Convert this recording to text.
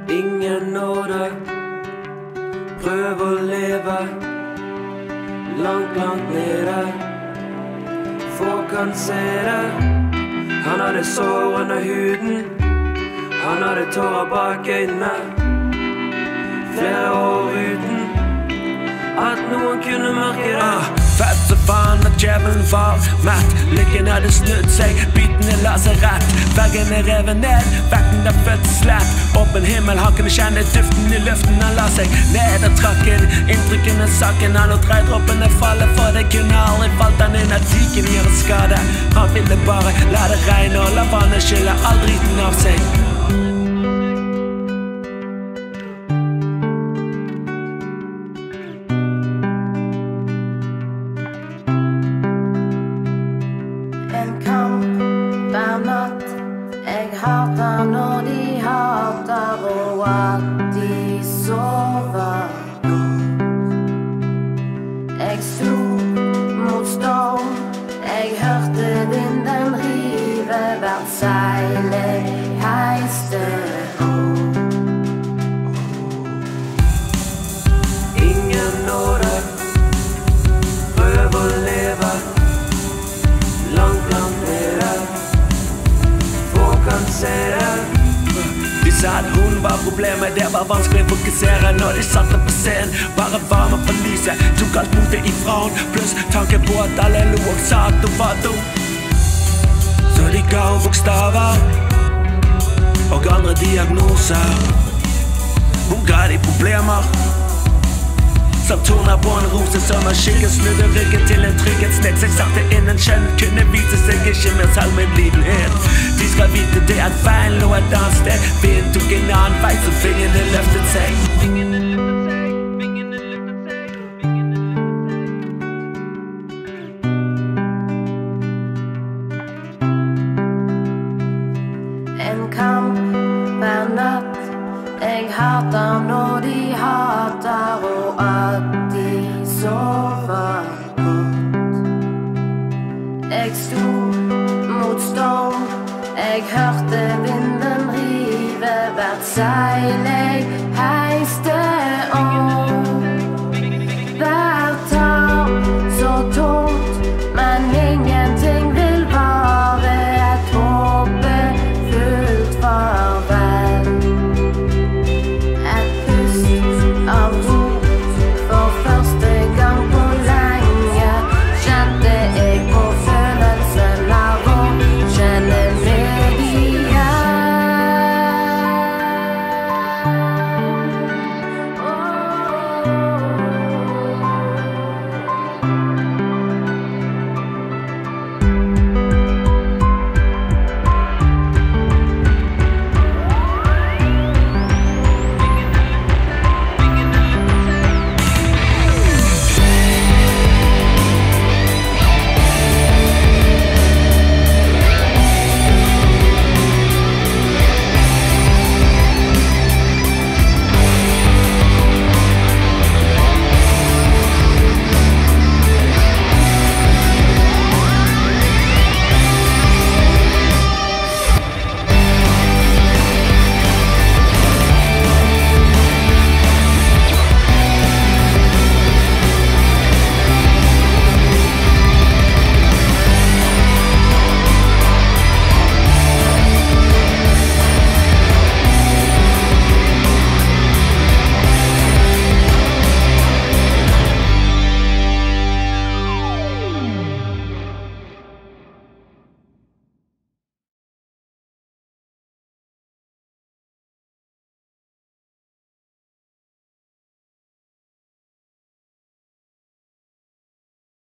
Ingen nåde. Prøv å leve langt, langt nede. Få kan se det. Han hadde sår under huden. Han hadde tårer bak øynene. Flere år uten at noen kunne merke det. Fett så faen at djevelen var mett. Lykken hadde snudd seg, bitene la seg rett. Veggen er revet ned, vekten er født slett. Åpen himmel, han kunne kjenne duften i luften. Han la seg ned og trakk inn inntrykkene saken. Han lot regndråpene falle, for det kunne aldri falt han inn at de kunne gjøre skade. Han ville bare la det regne og la vannet skylle all driten av seg. Jeg hater når de hater, og at de sover godt. Jeg sto mot storm, jeg hørte vinden rive hvert seil jeg heiste opp. Ingen nåde. Prøv å leve langt, langt nede. Kan se det. De sa at hun var problemet, det var vanskelig å fokusere når de satte på scenen. Bare varme på lyset, tok alt motet ifra hun. Pluss tanken på at alle lo og sa at hun var dum. Så de ga hun bokstaver og andre diagnoser. Hun ga de problemer som torner på en rose, som en skygge. Snudde ryggen til en trygghetsnett. Seg sakte innen kjønn kunne vise seg ikke med selvmedlidenhet. De skal vite det at veien lå et annet sted. Vinden tok en annen vei, så fingrene løftet seg. En kamp hver natt. Jeg hater når de hater, og at de sover godt. Jeg sto mot storm, jeg hørte vinden rive hvert seil